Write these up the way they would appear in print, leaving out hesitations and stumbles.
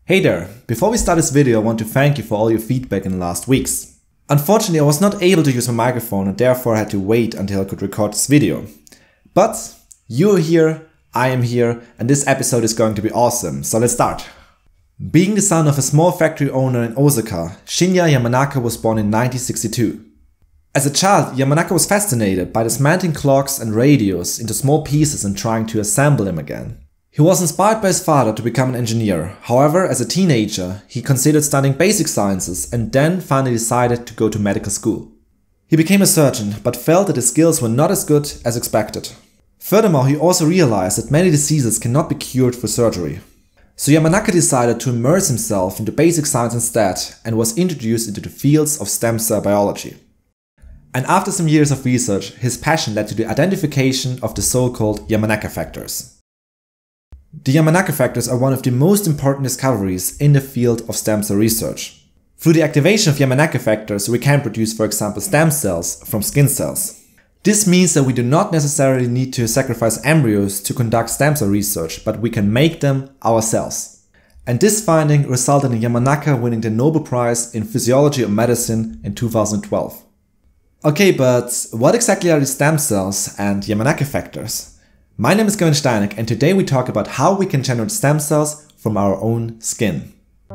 Hey there! Before we start this video, I want to thank you for all your feedback in the last weeks. Unfortunately, I was not able to use my microphone and therefore I had to wait until I could record this video. But you're here, I am here, and this episode is going to be awesome, so let's start. Being the son of a small factory owner in Osaka, Shinya Yamanaka was born in 1962. As a child, Yamanaka was fascinated by dismantling clocks and radios into small pieces and trying to assemble them again. He was inspired by his father to become an engineer. However, as a teenager, he considered studying basic sciences and then finally decided to go to medical school. He became a surgeon, but felt that his skills were not as good as expected. Furthermore, he also realized that many diseases cannot be cured through surgery. So Yamanaka decided to immerse himself into basic science instead and was introduced into the fields of stem cell biology. And after some years of research, his passion led to the identification of the so-called Yamanaka factors. The Yamanaka factors are one of the most important discoveries in the field of stem cell research. Through the activation of Yamanaka factors, we can produce, for example, stem cells from skin cells. This means that we do not necessarily need to sacrifice embryos to conduct stem cell research, but we can make them ourselves. And this finding resulted in Yamanaka winning the Nobel Prize in Physiology or Medicine in 2012. Okay, but what exactly are the stem cells and Yamanaka factors? My name is Gavin Steineck, and today we talk about how we can generate stem cells from our own skin.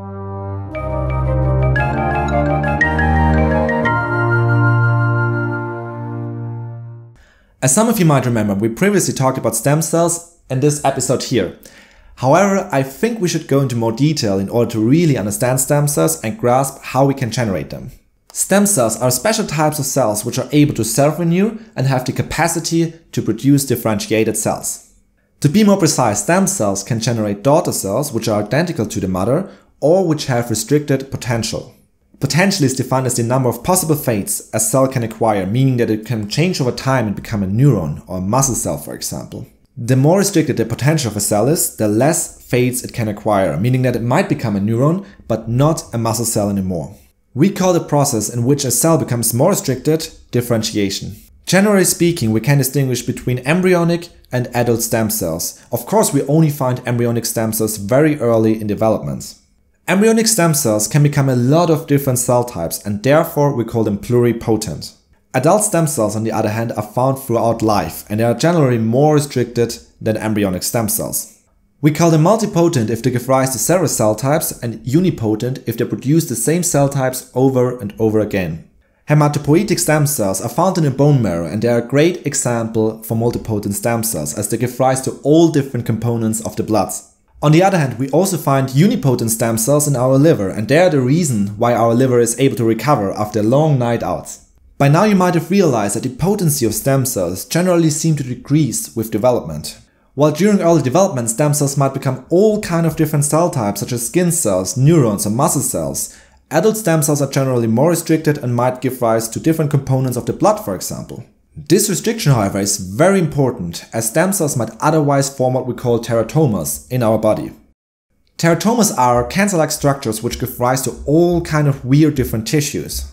As some of you might remember, we previously talked about stem cells in this episode here. However, I think we should go into more detail in order to really understand stem cells and grasp how we can generate them. Stem cells are special types of cells which are able to self-renew and have the capacity to produce differentiated cells. To be more precise, stem cells can generate daughter cells which are identical to the mother or which have restricted potential. Potential is defined as the number of possible fates a cell can acquire, meaning that it can change over time and become a neuron or a muscle cell, for example. The more restricted the potential of a cell is, the less fates it can acquire, meaning that it might become a neuron but not a muscle cell anymore. We call the process in which a cell becomes more restricted differentiation. Generally speaking, we can distinguish between embryonic and adult stem cells. Of course, we only find embryonic stem cells very early in development. Embryonic stem cells can become a lot of different cell types and therefore we call them pluripotent. Adult stem cells, on the other hand, are found throughout life and they are generally more restricted than embryonic stem cells. We call them multipotent if they give rise to several cell types and unipotent if they produce the same cell types over and over again. Hematopoietic stem cells are found in the bone marrow and they are a great example for multipotent stem cells as they give rise to all different components of the blood. On the other hand, we also find unipotent stem cells in our liver and they are the reason why our liver is able to recover after a long night out. By now you might have realized that the potency of stem cells generally seem to decrease with development. While during early development, stem cells might become all kind of different cell types such as skin cells, neurons or muscle cells, adult stem cells are generally more restricted and might give rise to different components of the blood, for example. This restriction, however, is very important as stem cells might otherwise form what we call teratomas in our body. Teratomas are cancer-like structures which give rise to all kind of weird different tissues.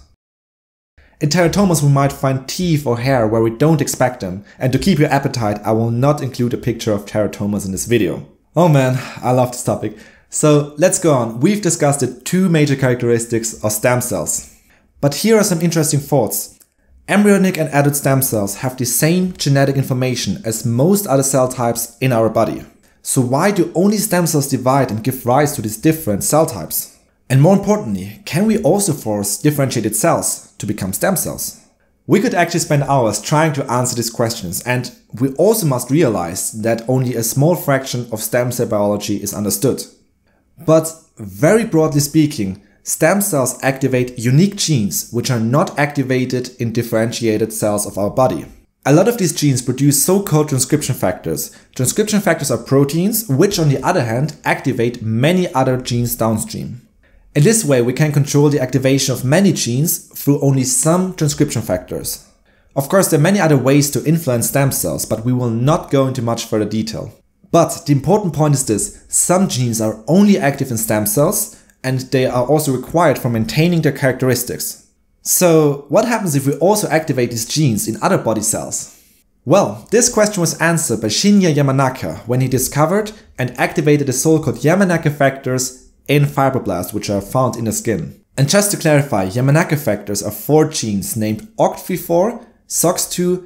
In teratomas we might find teeth or hair where we don't expect them, and to keep your appetite I will not include a picture of teratomas in this video. Oh man, I love this topic. So let's go on. We've discussed the two major characteristics of stem cells. But here are some interesting thoughts. Embryonic and adult stem cells have the same genetic information as most other cell types in our body. So why do only stem cells divide and give rise to these different cell types? And more importantly, can we also force differentiated cells to become stem cells? We could actually spend hours trying to answer these questions, and we also must realize that only a small fraction of stem cell biology is understood. But very broadly speaking, stem cells activate unique genes which are not activated in differentiated cells of our body. A lot of these genes produce so-called transcription factors. Transcription factors are proteins which on the other hand activate many other genes downstream. In this way, we can control the activation of many genes through only some transcription factors. Of course, there are many other ways to influence stem cells, but we will not go into much further detail. But the important point is this: some genes are only active in stem cells, and they are also required for maintaining their characteristics. So, what happens if we also activate these genes in other body cells? Well, this question was answered by Shinya Yamanaka when he discovered and activated the so-called Yamanaka factors in fibroblasts which are found in the skin. And just to clarify, Yamanaka factors are 4 genes named OCT4, SOX2,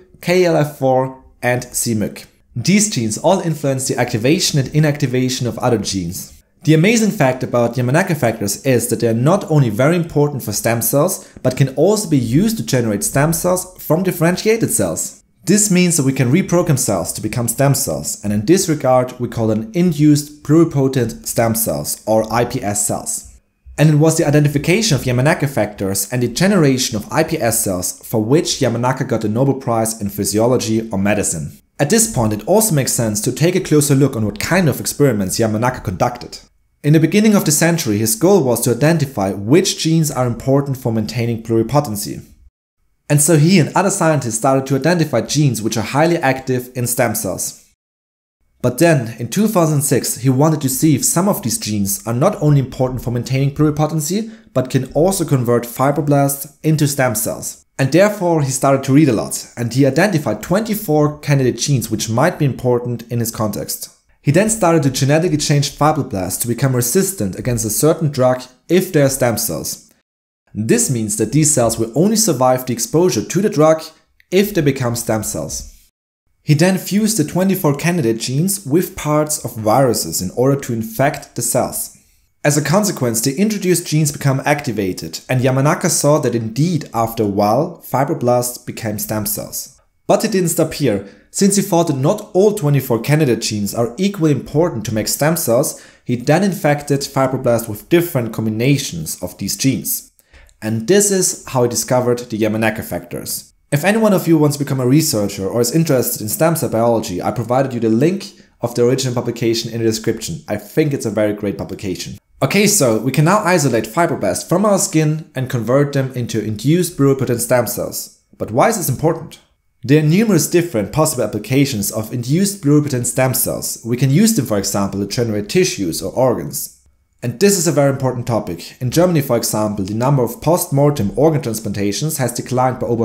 KLF4 and c-Myc. These genes all influence the activation and inactivation of other genes. The amazing fact about Yamanaka factors is that they are not only very important for stem cells, but can also be used to generate stem cells from differentiated cells. This means that we can reprogram cells to become stem cells, and in this regard we call them induced pluripotent stem cells or iPS cells. And it was the identification of Yamanaka factors and the generation of iPS cells for which Yamanaka got the Nobel Prize in Physiology or Medicine. At this point it also makes sense to take a closer look on what kind of experiments Yamanaka conducted. In the beginning of the century, his goal was to identify which genes are important for maintaining pluripotency. And so he and other scientists started to identify genes which are highly active in stem cells. But then, in 2006, he wanted to see if some of these genes are not only important for maintaining pluripotency, but can also convert fibroblasts into stem cells. And therefore, he started to read a lot, and he identified 24 candidate genes which might be important in his context. He then started to genetically change fibroblasts to become resistant against a certain drug if they are stem cells. This means that these cells will only survive the exposure to the drug if they become stem cells. He then fused the 24 candidate genes with parts of viruses in order to infect the cells. As a consequence, the introduced genes become activated, and Yamanaka saw that indeed after a while fibroblasts became stem cells. But he didn't stop here. Since he thought that not all 24 candidate genes are equally important to make stem cells, he then infected fibroblasts with different combinations of these genes. And this is how he discovered the Yamanaka factors. If any one of you wants to become a researcher or is interested in stem cell biology, I provided you the link of the original publication in the description. I think it's a very great publication. Okay, so we can now isolate fibroblasts from our skin and convert them into induced pluripotent stem cells. But why is this important? There are numerous different possible applications of induced pluripotent stem cells. We can use them, for example, to generate tissues or organs. And this is a very important topic. In Germany, for example, the number of post-mortem organ transplantations has declined by over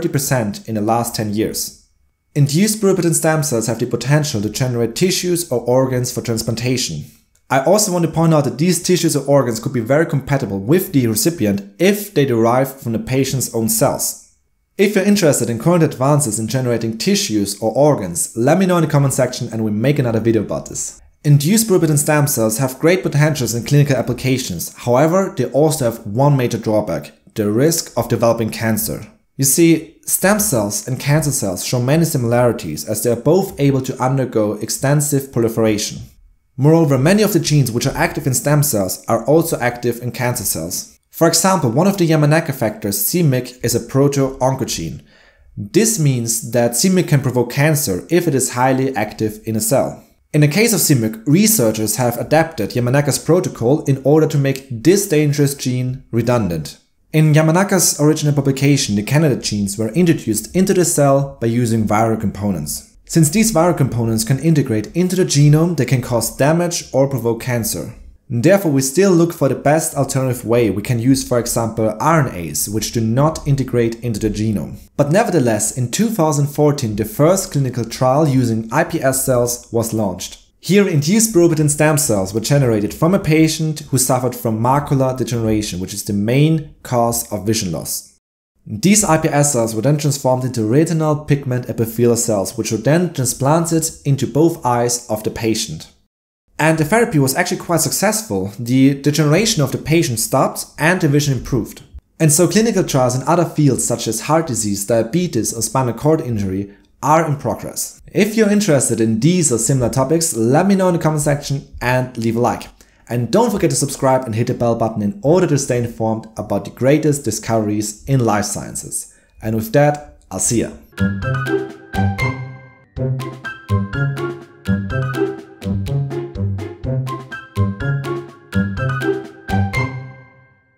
30% in the last 10 years. Induced pluripotent stem cells have the potential to generate tissues or organs for transplantation. I also want to point out that these tissues or organs could be very compatible with the recipient if they derive from the patient's own cells. If you're interested in current advances in generating tissues or organs, let me know in the comment section and we'll make another video about this. Induced pluripotent stem cells have great potentials in clinical applications. However, they also have one major drawback: the risk of developing cancer. You see, stem cells and cancer cells show many similarities as they are both able to undergo extensive proliferation. Moreover, many of the genes which are active in stem cells are also active in cancer cells. For example, one of the Yamanaka factors, c-Myc, is a proto-oncogene. This means that c-Myc can provoke cancer if it is highly active in a cell. In the case of c-Myc, researchers have adapted Yamanaka's protocol in order to make this dangerous gene redundant. In Yamanaka's original publication, the candidate genes were introduced into the cell by using viral components. Since these viral components can integrate into the genome, they can cause damage or provoke cancer. Therefore, we still look for the best alternative way. We can use, for example, RNAs, which do not integrate into the genome. But nevertheless, in 2014, the first clinical trial using iPS cells was launched. Here, induced pluripotent stem cells were generated from a patient who suffered from macular degeneration, which is the main cause of vision loss. These iPS cells were then transformed into retinal pigment epithelial cells, which were then transplanted into both eyes of the patient. And the therapy was actually quite successful. The degeneration of the patient stopped and the vision improved. And so clinical trials in other fields such as heart disease, diabetes or spinal cord injury are in progress. If you're interested in these or similar topics, let me know in the comment section and leave a like. And don't forget to subscribe and hit the bell button in order to stay informed about the greatest discoveries in life sciences. And with that, I'll see ya.